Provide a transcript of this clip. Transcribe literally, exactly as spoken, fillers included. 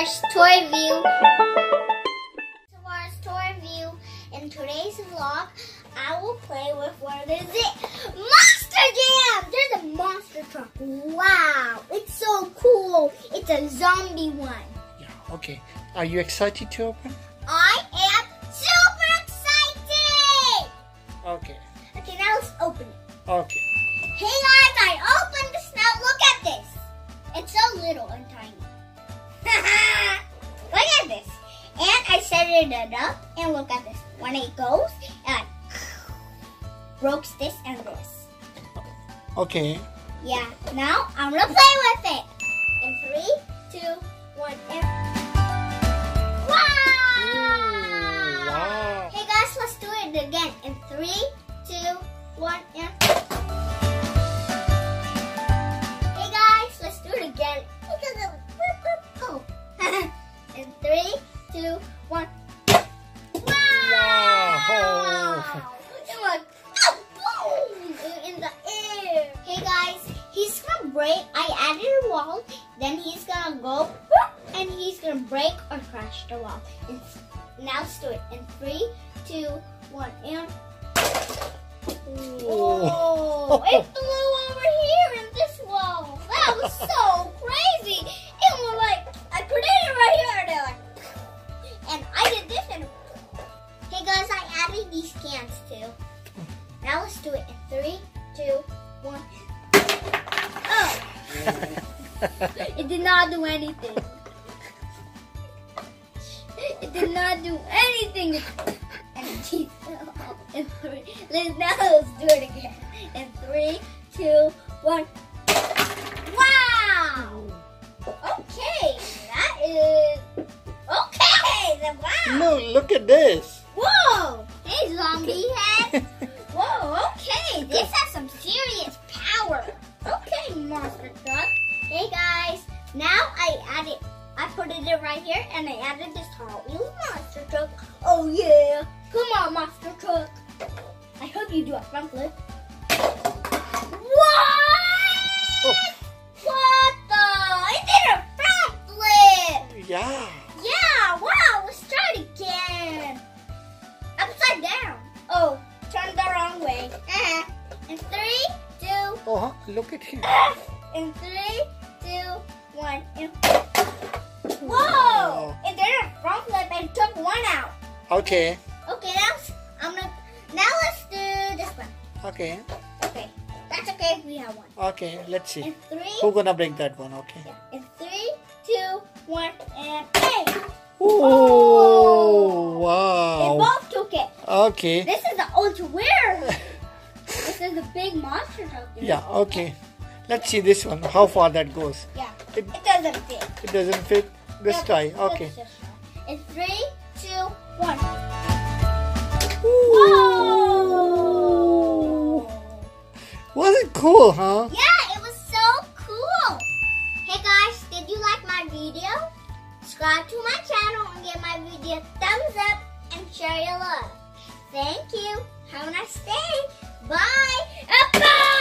Savar's toy view. Savar's toy view. In today's vlog, I will play with what is it? Monster Jam! There's a monster truck. Wow, it's so cool. It's a zombie one. Yeah, okay. Are you excited to open? I am super excited! Okay. Okay, now let's open it. Okay. Hey guys, I opened this now. Look at this. It's so little and tiny. Look at this. And I set it up and look at this. When it goes, and I broke this and this. Okay. Yeah, now I'm gonna play with it. In three, two, one, and wow! Ooh, wow. Hey guys, let's do it again. In three, two, one, and hey guys, let's do it again. Oh. In three, two, one. Wow! It went boom in the air. Hey guys, he's gonna break. I added a wall. Then he's gonna go and he's gonna break or crash the wall. And now let's do it. In three, two, one, and oh, it flew over here in this wall. That was so crazy. It was like I put it right here and they're like, and I did this and. Hey guys, I added these cans too. Now let's do it in three, two, one. Oh! It did not do anything. It did not do anything. And geez, in three. Let's, now let's do it again. In three, two, one. Wow! Okay, that is okay. Then wow. No, look at this. Whoa! Hey, zombie head! Whoa, okay, this has some serious power. Okay, monster truck. Hey guys, now I added, I put it right here and I added this Hot Wheels monster truck. Oh yeah! Come on, monster truck. I hope you do a front flip. What? Oh. What the? It did a front flip! Yeah. Yeah, wow, let's try it again. Upside down. Oh, turn the wrong way. Uh, in three, two. Oh, look at him. Uh, in three, two, one. And whoa! Wow. It did a front flip and took one out. Okay. Okay, now I'm gonna. Now let's do this one. Okay. Okay, that's okay. We have one. Okay, let's see. In three. Who's gonna break that one? Okay. Yeah. In three, two, one, and hey! Oh, They wow. both took it. Okay. This is the ultra rare. This is the big monster truck. Dude. Yeah, okay. Let's see this one, how far that goes. Yeah. It, It doesn't fit. it doesn't fit. Let's Yeah, try. let's Okay. just try. In three, two, one. Ooh. Whoa! Was it cool, huh? Yeah, it was so cool. Hey guys, did you like my video? Subscribe to my channel and give my video a thumbs up and share your love. Thank you. Have a nice day. Bye. Bye.